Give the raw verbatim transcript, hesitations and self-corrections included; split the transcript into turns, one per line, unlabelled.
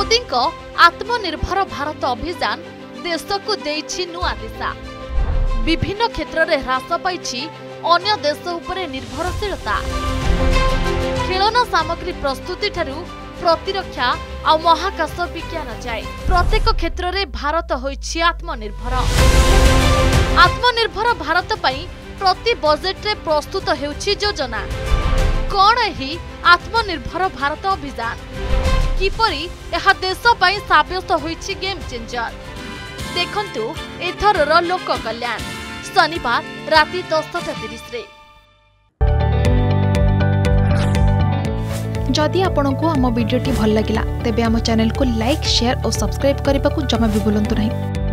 मोदी को आत्मनिर्भर भारत अभियान देश को देइछि नुआ दिशा। विभिन्न क्षेत्र में ह्रास पाइछि अन्य देश उपरे निर्भरशीलता। खेलना सामग्री प्रस्तुति ठारू प्रतिरक्षा और महाकाश विज्ञान जाए प्रत्येक क्षेत्र में भारत होइछि आत्मनिर्भर। आत्मनिर्भर भारत पई प्रति बजेट रे प्रस्तुत हेउछि योजना। कौन ही आत्मनिर्भर भारत अभियान किपरि यह देश पई साब्यस्त होइछि गेम चेंजर। देखंतु एथरर लोक कल्याण शनिवार राति दस तीस रे।
जदि आपंक आम भिडी भल लगा तेब आम चैनल को लाइक शेयर और सब्सक्राइब करने को जमा भी भूलु नहीं।